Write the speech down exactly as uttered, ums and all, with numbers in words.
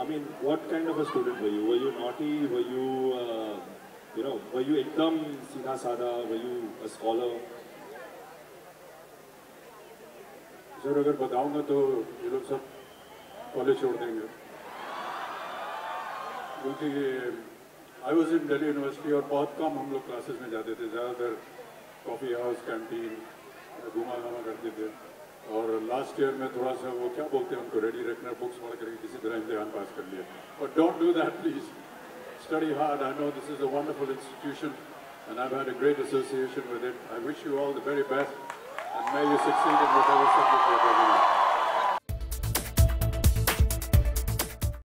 I mean, what kind of a student were you? Were you naughty? Were you, uh, you know, were you ekdam सीधा साधा? Were you a scholar? Sir अगर बताऊंगा तो ये लोग सब college छोड़ देंगे क्योंकि I was in Delhi university और बहुत कम हम लोग क्लासेस में जाते थे, ज़्यादातर कॉफ़ी हाउस कैंटीन घुमा घामा करते थे। और लास्ट ईयर में थोड़ा सा वो क्या बोलते हैं उनको रेडी रखना, बुक्स पढ़ करके किसी तरह इम्तिहान पास कर लिया। But don't do that please, study hard. I know this is a wonderful institution and I have had a great association with it. I wish you all the very best and may you succeed in whatever subject you're taking up.